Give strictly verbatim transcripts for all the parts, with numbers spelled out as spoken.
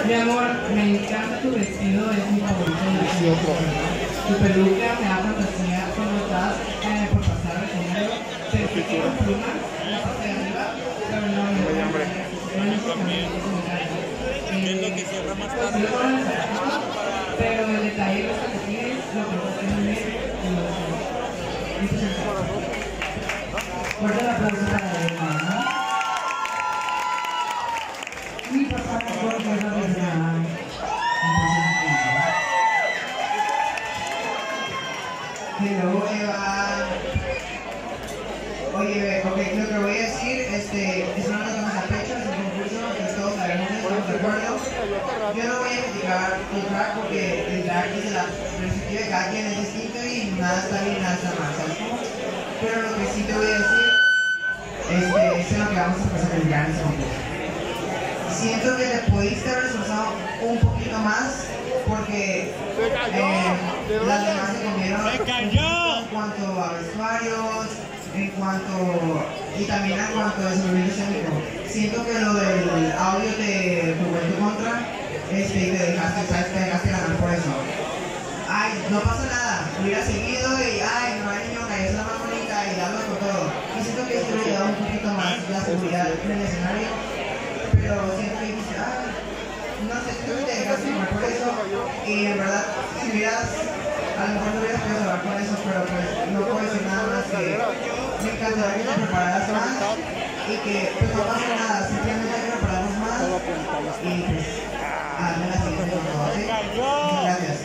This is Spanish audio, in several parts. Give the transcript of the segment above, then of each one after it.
Mi amor, me encanta tu vestido, es mi favorito de tu peluca me da fantasía cuando estás eh, por pasar el dinero, te quiero plumas en la parte de arriba, pero no me hambre. Es lo que cierra más tarde. Pero el detalle de los calcetines, lo que vos tenés muy bien y lo que fuerte el aplauso para Emma, ¿no? Y pasamos por la verdad. Hello, Eva. Oye, ok, lo que voy a decir, este, es una nota más a pecho, es un concurso que todos sabemos, estamos de acuerdo. Yo no voy a criticar tu drag porque el drag desde la perspectiva de cada quien es distinto y nada está bien, nada está mal, ¿sabes cómo? Pero lo que sí te voy a decir, este, es en lo que vamos a empezar a brillar en ese concurso. Siento que te pudiste haber esforzado un poquito más porque eh, las demás se comieron en cuanto a vestuarios, en cuanto y también en cuanto a desenvolvimiento escénico. Siento que lo del audio te jugó en tu contra, este, y te dejaste, ¿sabes? Te dejaste ganar por eso. Ay, no pasa nada, hubiera seguido y ay, no hay niño, es la más bonita y dalo con todo. Y siento que esto le da un poquito más la seguridad en el escenario, pero siento que dices, ay, no sé, tú te dejaste ganar por eso y en verdad, si hubieras, a lo mejor no hubieras podido hablar con eso, pero pues no puedo decir nada más que me encantaría que te prepararas más y que pues no pasa nada, simplemente hay que prepararnos más y pues hazme la siguiente con todo, ¿sí? Muchas gracias.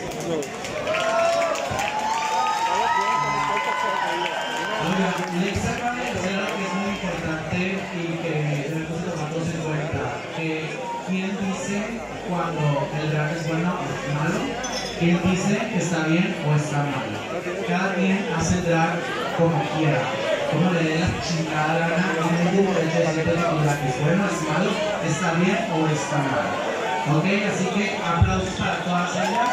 Lex acaba de decir algo que es muy importante y que debemos tomarnos en cuenta. Eh, ¿Quién dice cuando el drag es bueno o es malo? ¿Quién dice que está bien o está mal? Cada quien hace el drag como quiera, como le dé la chingada gana, tiene el derecho de decir que el drag es bueno, es malo, está bien o está mal. Ok, así que aplausos para todas ellas.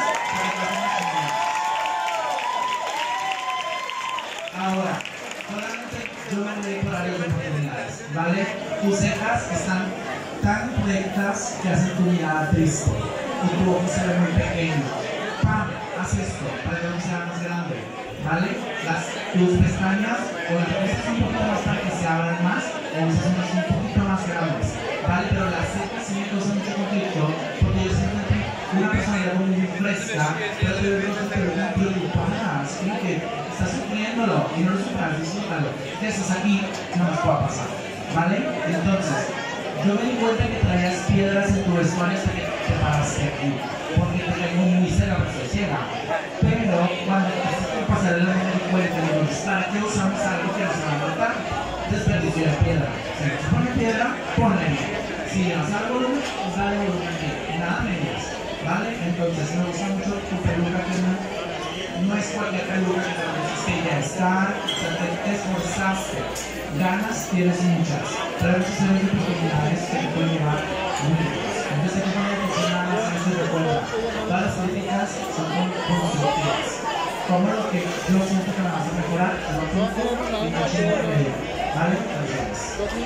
Ahora, solamente yo me doy por áreas de oportunidades, ¿vale? Tus cejas están tan rectas que hacen tu mirada triste y tu ojo se ve muy pequeño. ¡Pam! Haz esto para que no sea más grande, ¿vale? Las, tus pestañas o las usas un poquito más para que se abran más o usas unas un poquito más grandes, ¿vale? Pero las cejas sí me causan mucho conflicto porque yo siento que una personalidad muy fresca, pero te veo que te veo preocupada, así que estás sufriéndolo y no lo sufras, disfrútalo. Ya estás aquí, no nos pueda pasar, ¿vale? Entonces, yo me di cuenta que traías piedras en tu vestuario hasta que te paraste aquí, porque te caigo muy cerca, pero estoy ciega. Pero cuando estás por pasar el momento de cuenta, entonces, ¿para qué usamos algo que nos va a notar? Desperdicio de piedra. Si no se pone piedra, ponle. Si nos da volumen, nos da volumen aquí, nada menos, ¿vale? Entonces, me gusta mucho tu peluca que no. No es cualquier peluca que te pusiste y ya está, o sea, te, te esforzaste, ganas tienes muchas, pero hay muchas series de oportunidades que te pueden llevar muy lejos. Entonces hay que poner atención a las cosas de recuerda. Todas las críticas son constructivas. Como lo que yo siento que me vas a mejorar, lo apunto y no chingo de medio. ¿Vale? Gracias.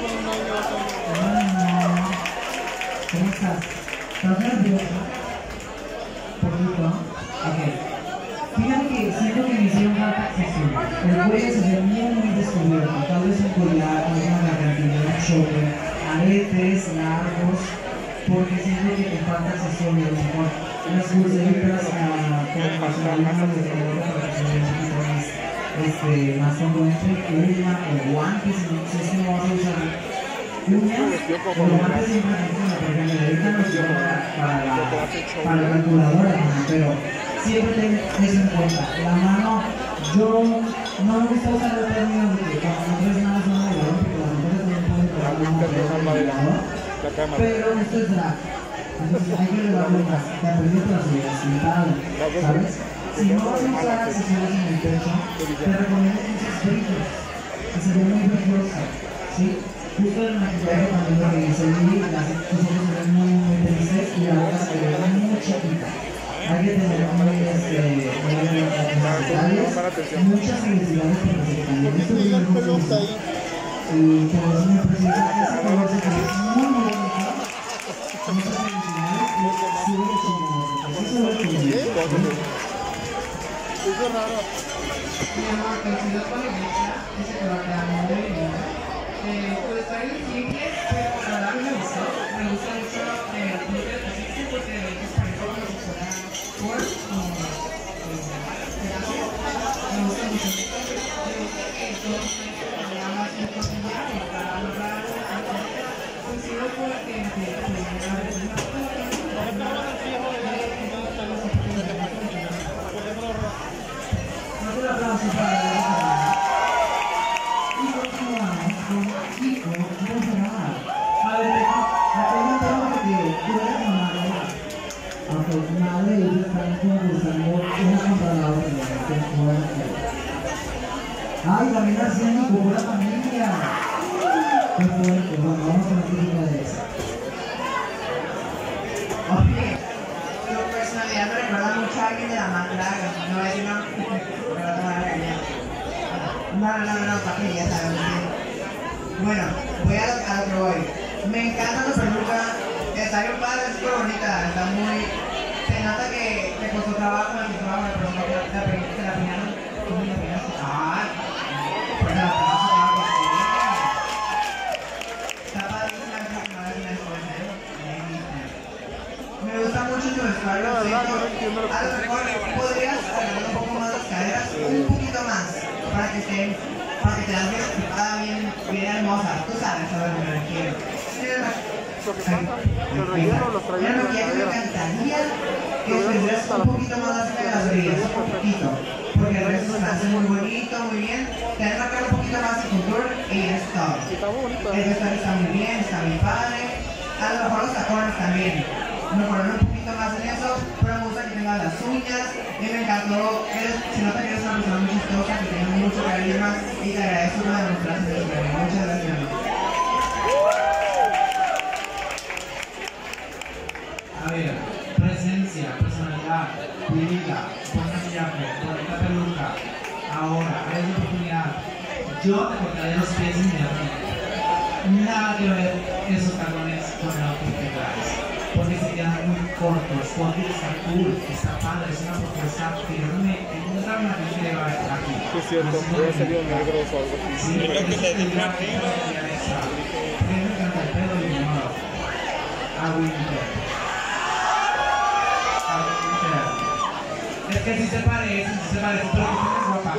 ¿Cómo estás? ¿Estás nerviosa? ¿Poquito? Ok. Fíjate que siento que me hicieron falta accesorios. El cuello se ve muy, muy descubierto. Tal vez un collar, una gargantilla, un choque, aretes largos, porque siento que te falta accesorios. Mejor unas pulseritas con personalizadas de color para que se vea un poquito más, este, más congruente, uña o guantes, si es que no vas a usar uñas, o guantes siempre funciona, porque me dedican los para, para, la, para la calculadora, pero siempre ten eso en cuenta. La mano, yo no me gusta usar el término de que cuando no traes nada es una de balón, porque las mujeres también pueden traer una de balón, pero esto es drag. Entonces hay que elevarlo más. Te aprendiste las ideas, sentado, ¿sabes? Si no vas a usar accesorios en el pecho, te recomiendo que uses brillos, que se ve muy brilloso, ¿sí? Justo en el maquillaje también lo revisé y las tus ojos se ven muy, muy tristes y la boca se ve muy chiquita. Hay que tener muy, este, muy detalles, muchas felicidades por los detalles. Esto es muy gusta y que es muy preciosa, esa color se ve muy, muy bonita. Muchas felicidades. Eso es raro. Mi amor, coincido con Elisa, dice que va a quedar muy bien. Eh, pues trae el simple, pero la verdad me gustó. Me gusta mucho el Twitter que existe porque es parecido como si fuera Word o me gusta mucho. Me gusta que todos tengan nada más un cosilla para lograr coincido porque en primera vez no Un aplauso para la y continuamos con Kiko Bolsonaro. A ver, la pregunta es que tú eres mamá, ¿verdad? Aunque tu madre y ellos están concursando una contra la otra, que es fuerte. Ay, también nació en mi buena familia. Qué fuerte, bueno, vamos a la crítica de eso. Oye, tu personalidad me recuerda mucho a alguien de la más larga. No voy a decir no, pero no te voy a regañar. No, no, no, no, papi, ya sabes. Bueno, voy a lo, a lo que voy. Me encanta tu peluca. Está bien padre, es súper bonita. Está muy. Se nota que te costó trabajo en tu trabajo, pero no te la peinaste, te la peinaron. ¿Cómo la peinaste? Ah, pues la peinaste, claro que sí. Está padrísima esa que no es una escuela, ¿eh? Me gusta mucho tu vestuario. La verdad, no entiendo lo que A lo mejor podrías agarrar un poco más las caderas, un poquito más, para que estén, para que te las veas equipada bien, bien hermosa. Tú sabes a lo que me refiero. Lo que pasa, el relleno los traía Mira, en lo que la ya me cadera. encantaría que tuvieras un poquito más las caderas brillas, un poquito, porque el resto se hace muy bonito, muy bien. Te vas a marcar un poquito más de contour y es todo. Y está muy bonito. El vestuario está muy bien, está muy padre. A lo mejor los tacones también. Mejorar un poquito más en eso, pero me gusta que tengas las uñas. Y me encantó, eres, si no te eres una persona muy chistosa, que tienes mucho carisma y te agradezco una demostración de eso. Muchas gracias. A ver, presencia, personalidad, vida, buen maquillaje, bonita peluca. Ahora, hay una oportunidad. Yo te cortaré los pies inmediatamente. Nada que ver esos talones con el outfit que traes. Porque se quedan muy cortos, porque está cool, está padre, es una propuesta firme, una una que se va aquí. Sí, es cierto, puede salir en negro o algo así. Sí, Es lo que le digo a arriba. me encanta el pelo y no. A Winter. A Winter. Es que si se parece, si se parece, pero que tienes guapa.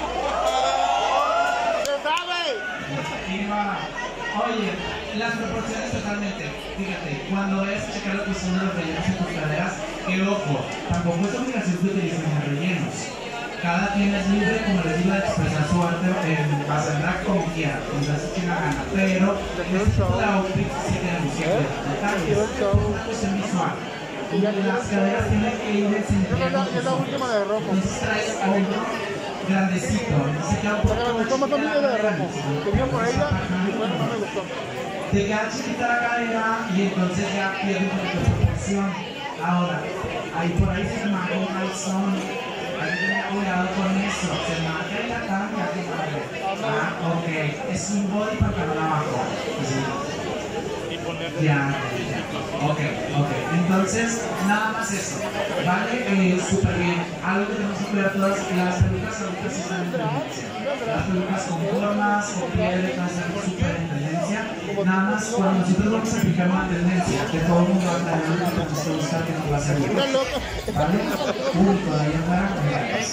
¡Se sabe! Iba. Oye, las proporciones totalmente. Fíjate, cuando es checar lo que son los rellenos en tus caderas, que ojo, tampoco es obligación que utilicen rellenos. Cada quien es libre, como les digo, de expresar su arte en base al drag como quiera, entonces quien la gana. Pero este tipo de outfit sí tiene muchos detalles. Es una cuestión visual. Y las caderas tienen que ir en sentido. Es la- es la última de rojo. Entonces traes hombro grandecito, entonces queda un La que me gustó más a mí es la de rojo. Tenía por ella y bueno, no me gustó. te queda chiquita la cadera y entonces ya pierde un poquito de proporción. Ahora, ahí por ahí se marca un calzón. Hay que tener cuidado con eso. Se marca y la cambia. Ah, ok. Es un body para para abajo. Sí. Y poner Ya. Ok, ok. Entonces, nada más eso. Vale, eh, súper bien. Algo que tenemos que cuidar todas las pelucas ahorita sí están en tendencia. Las pelucas con formas, con piel, todas están súper en tendencia. Nada más cuando nosotros vamos a aplicar una tendencia, que todo el mundo va a traer lo que nos gusta buscar que nos va a hacer bien. Está loco. ¿Vale? Punto, ahí afuera, con ganas.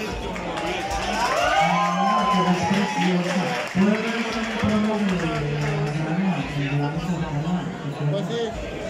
Ah, que es preciosa. ¿Puedo ver el promo de la Pues sí.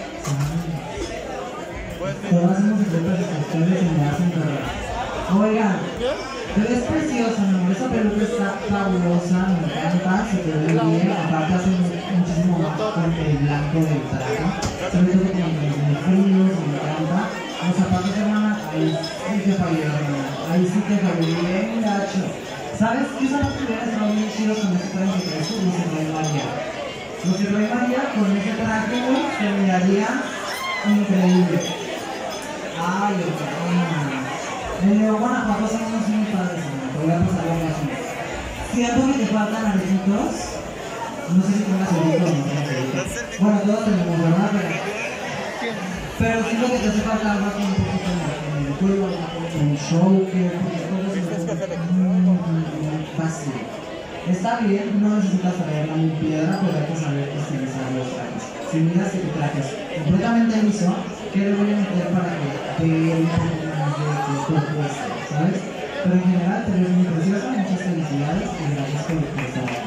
Todas hacemos secretas de ustedes y me hacen cargar. Oigan, ¿Bien? pero es preciosa, ¿no? Esa peluca está fabulosa, me encanta, se te ve bien, aparte hace muchísimo más fuerte el blanco del traje. Sobre todo cuando es frío, me encanta. Los zapatos, hermana, ahí sí te fallé, hermana. Ahí sí te fallé bien gacho. ¿Sabes qué zapatos hubieran estado bien chidos con ese traje que traes tú? Los que trae María. Los que trae María con ese traje, güey, se miraría increíble. Ay, hermana. En León, Guanajuato son unos muy padres, hermano. Voy a pasar la razón. Siento que te faltan arejitos. No sé si tengas ojitos o no tengas ojitos. Bueno, todos tenemos, ¿verdad? Pero Pero siento que te hace falta algo aquí un poquito más en el juego, un show que porque todo es muy, muy, muy fácil. Está bien, no necesitas traer una piedra, pero hay que saber estilizar los trajes. Si miras que tu traje es completamente liso, ¿qué le voy a meter para que vea un poco más de tu cuerpo, ¿sabes? Pero en general te ves muy preciosa, muchas felicidades y gracias por estar aquí.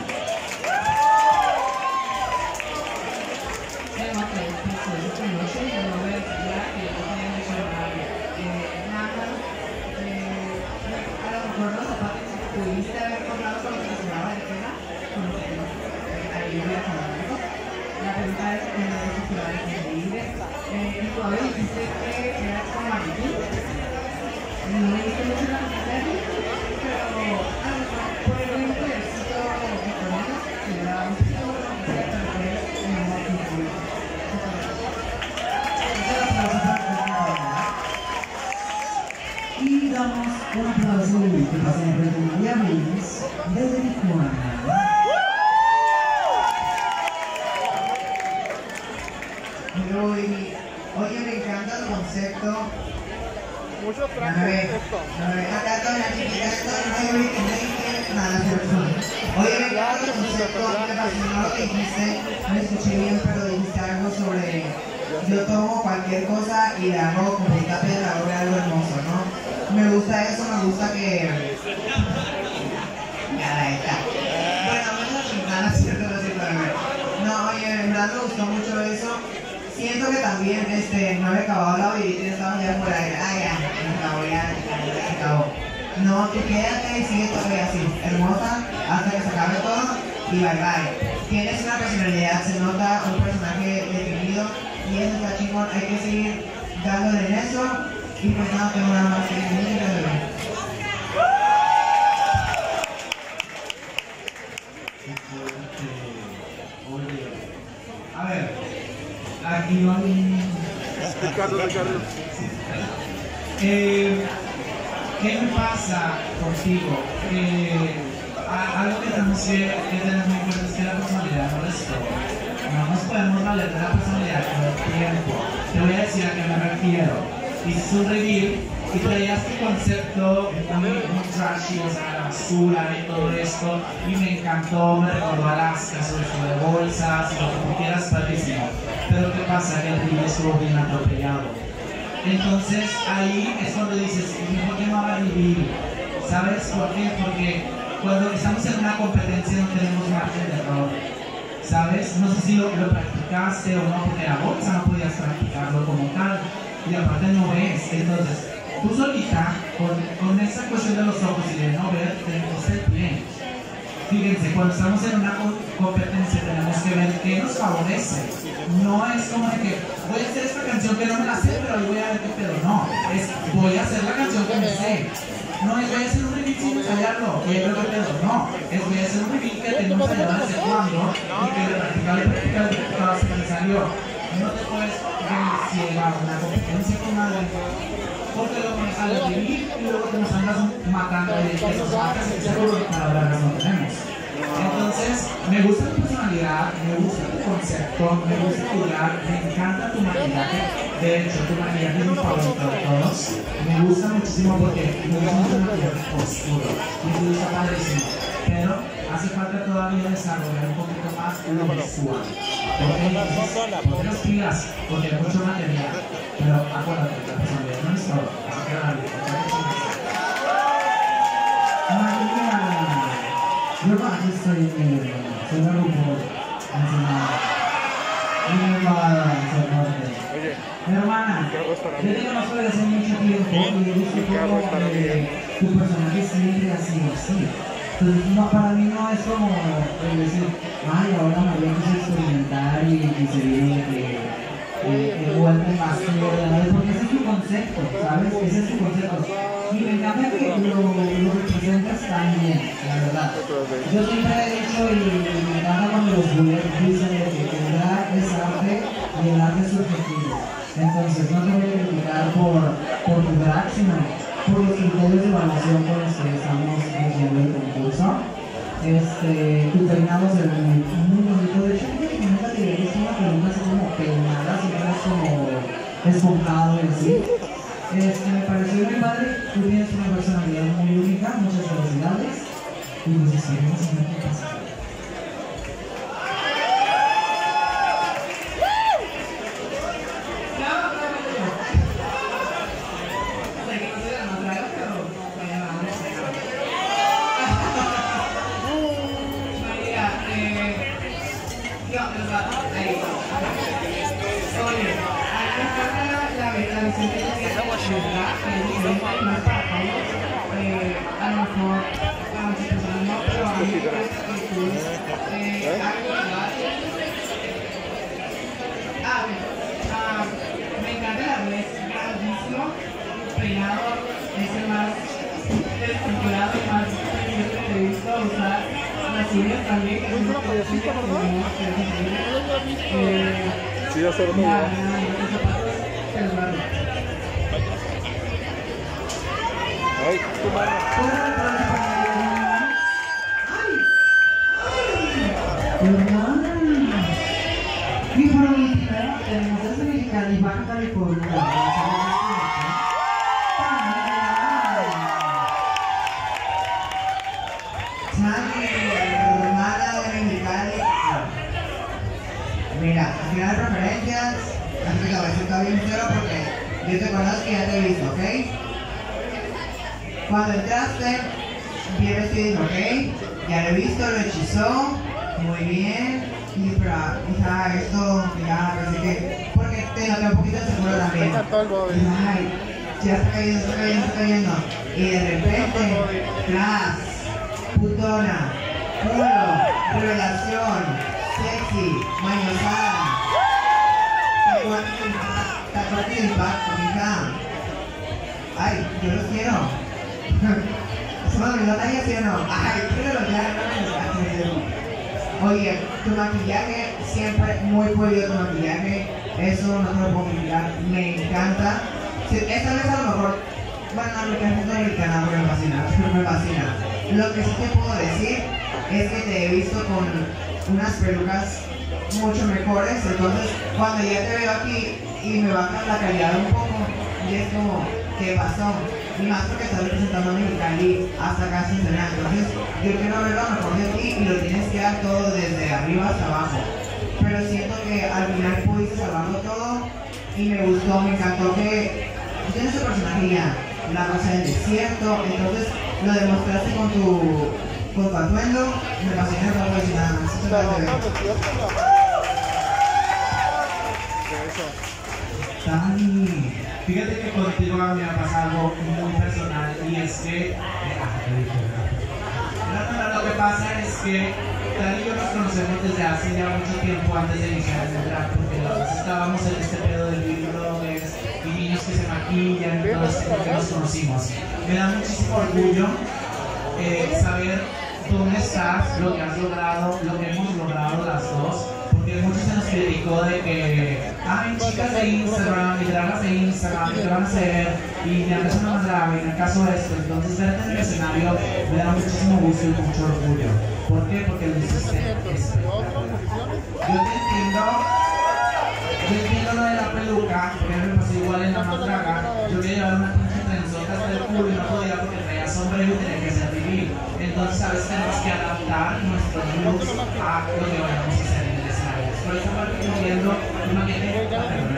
Pudiste haber comprado con lo que se llamaba de tela, con lo que alivia económico. La pregunta es que no es ciudades increíbles. Y tú habías dijiste que era como maniquí. No me gusta mucho la serie, pero a lo mejor por el buen colorcito victoriano, que le da un poquito de fantasía, pero que es un amor increíble. Y damos un aplauso que pasa en frente de María Luis desde Tijuana. Oye, oye, me encanta el concepto. Muchos A trajes ver, esto. a ver, acá está la chiquita, esto no hay que me nada, oye, me encanta el concepto, me fascinó lo que dijiste, no escuché bien, pero dijiste algo sobre yo tomo cualquier cosa y le hago como un tape de la obra algo hermoso, ¿no? Me gusta eso, me gusta que... Ya, ahí está. Bueno, no es nada, cierto, no es cierto, no, oye, en verdad me gustó mucho eso. Siento que también este, no había acabado la vida y estaba ya por ahí. Ah, ya, me acabó, ya, ya, ya se acabó. No, tú quédate y sigue todavía así, hermosa, hasta que se acabe todo y bye bye. Tienes una personalidad, se nota un personaje definido y eso está chingón, hay que seguir dándole en eso y pues no tengo nada más que decir. Muchas gracias. A ver, aquí no hay... Ricardo, Ricardo. Eh, ¿Qué me pasa contigo? Eh, a- algo que tenemos que, que tener muy cuenta es que la personalidad no es todo. No nos podemos valer de la personalidad con el tiempo. Te voy a decir a qué me refiero. Hiciste un review y traías tu concepto muy, muy trashy, o sea, la basura y todo esto, y me encantó, me recordó Alaska, sobre todo de bolsas y lo que tú quieras, padrísimo. Pero ¿qué pasa? Que el review estuvo bien atropellado. Entonces ahí es cuando dices, ¿por qué no va a vivir? ¿Sabes por qué? Porque cuando estamos en una competencia no tenemos margen de error. ¿Sabes? No sé si lo, lo practicaste o no, porque la bolsa no podías practicarlo como tal. Y aparte no ves. Entonces, tú solita, con, con esa cuestión de los ojos y de no ver, tenemos que ser bien. Fíjense, cuando estamos en una competencia tenemos que ver qué nos favorece. No es como de que voy a hacer esta canción que no me la sé, pero ahí voy a ver qué pedo. No, es voy a hacer la canción que me sé. No es voy a hacer un remix sin ensayarlo, y ahí veo qué pedo. No, es voy a hacer un remix que tengo ensayado desde cuando y que de practicar y practicar y practicar hasta que me salió. No te puedes llevar a una competencia con alguien porque luego nos sale a vivir y luego te nos andas matando y que nos matas y seguro que palabras no tenemos. Entonces, me gusta tu personalidad, me gusta tu concepto, me gusta tu lugar, me encanta tu maquillaje. De hecho, tu maquillaje es mi favorito de todos. Me gusta muchísimo porque me gusta mucho el maquillaje oscuro y me gusta padrísimo. Pero hace falta todavía desarrollar un poquito más lo visual. Porque porque las pilas, porque hay mucho material. Pero acuérdate, la personalidad no es todo. Así que dale, María, yo aquí estoy en el soy un grupo Ensenada. Y mi hermana, Oye, mi hermana, yo te conozco desde hace mucho tiempo y he visto cómo eh, tu personaje siempre ha sido así. Entonces, no, para mí no es como eh, decir, ay, ahora María quiso experimentar y, y se vino de que eh, vuelve más que porque ese es tu concepto, ¿sabes? Ese es tu concepto. Y me encanta que lo, lo representas tan bien, la verdad. Yo siempre he dicho y me encanta cuando los buleros dicen de que el drag es arte y el arte es subjetivo. Entonces, no te voy a criticar por, por tu drag, sino por los criterios de evaluación con los que estamos haciendo el concurso. Este, tu peinado se ve muy, muy bonito. De hecho, creo que nunca te había visto una pregunta así como peinada, siempre es como, es esponjado y así. Este, me pareció muy padre, tú tienes una personalidad muy única, muchas felicidades y nos seguimos en la casa. A lo mejor a muchas personas no, pero a mí me parece que tú eh, algo ah, bueno, ah, me encanta la vez grandísimo, peinado, es el más estructurado y más precioso que he visto usar las uñas también, que es una payasita, ¿verdad? Eh, sí, ya se lo mira, los zapatos se los van. Ay, tu mano. Mi favorita, hermosa mexicana y Baja California. Chani, hermana de Mexicali. Mira, al final de preferencias, así que la voy a decir bien sincero porque yo te conozco y ya te he visto, ¿ok? Cuando entraste, bien vestido, ¿ok? Ya lo he visto, lo hechizó, muy bien. Y pero, hija, esto, ya, no sé qué, porque te noté un poquito seguro también. Y, ay, ya está cayendo, está cayendo, está cayendo. Y de repente, tras, putona, culo, revelación, sexy, mañosada. Tatuaje de impacto, mija. Ay, yo los quiero. ¿Se me olvidó nadie, sí o no? Ay, pero ya no me Oye, tu maquillaje, siempre muy pulido tu maquillaje, eso no te lo puedo criticar, me encanta. Sí, esta vez a lo mejor, bueno, mi canción americana me fascina, me fascina. Lo que sí te puedo decir es que te he visto con unas pelucas mucho mejores, entonces cuando ya te veo aquí y me bajan la calidad un poco, y es como, ¿qué pasó? Y más porque estás representando a Mexicali hasta acá sin cenar, entonces yo quiero ver lo mejor de ti y lo tienes que dar todo desde arriba hasta abajo. Pero siento que al final pudiste salvarlo todo y me gustó, me encantó que tienes tu personaje ya, la rosa del desierto, entonces lo demostraste con tu, con tu atuendo, me fascina el trabajo de nada más. Eso te ve. Tani, fíjate que contigo me ha pasado algo muy personal y es que... No, no, no, lo que pasa es que Tani y yo nos conocemos desde hace ya mucho tiempo antes de iniciar el drag, porque los dos estábamos en este pedo de beauty bloggers y niños que se maquillan y todo esto que nos conocimos. Me da muchísimo orgullo eh, saber dónde estás, lo que has logrado, lo que hemos logrado las dos. Porque muchos se nos criticó de que, ay, chicas de Instagram y dragas de Instagram, ¿qué van a hacer? Y ya no es una más grave, en el caso de esto. Entonces, verte en el escenario me da muchísimo gusto y mucho orgullo. ¿Por qué? Porque lo hiciste espectacular. Yo te entiendo, yo entiendo lo de la peluca, porque me pasó igual en la más draga. Yo quería llevar una pinche trenzota hasta el culo y no podía porque traía sombrero y tenía que ser vivir. Entonces, a veces tenemos que adaptar nuestros looks a lo que vayamos a hacer. Por esa parte viendo tu maquillaje,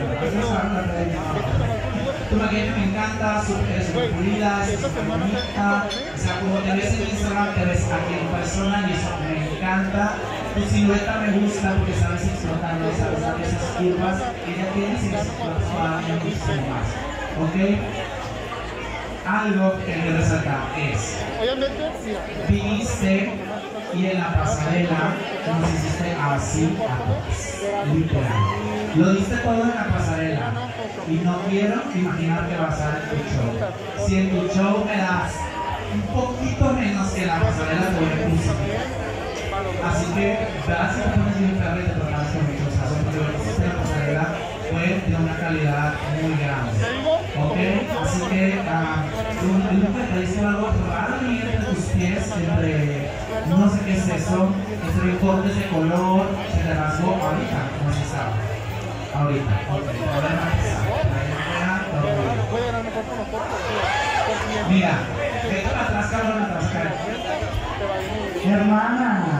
tu maquillaje me encanta, es súper pulida, es súper bonita, o sea, como te ves en Instagram, te ves aquí en persona y eso me encanta. Tu silueta me gusta porque sabes explotarlo, sabes dar esas curvas que ya tienes y las explotas todavía muchísimo más, ¿ok? Algo que hay que resaltar es, viniste y en la pasarela nos hiciste así atrás, literal. Lo diste todo en la pasarela y no quiero imaginar que va a ser en tu show. Si en tu show me das un poquito menos que la pasarela, te voy a crucificar. Así que, verás si te pones bien perro y te tocas con muchos casos, porque lo que hiciste en la pasarela fue de una calidad muy grande. ¿Ok? Así que, uh, el look te dice algo raro y entre tus pies, entre no sé qué es eso, entre cortes de color, se te rasgó ahorita, no se sabe. Ahorita, ok, podemos empezar. Puede ganar mejor con los cortos. Mira, esto la atrás, cabrón, atrás, cabrón. Hermana.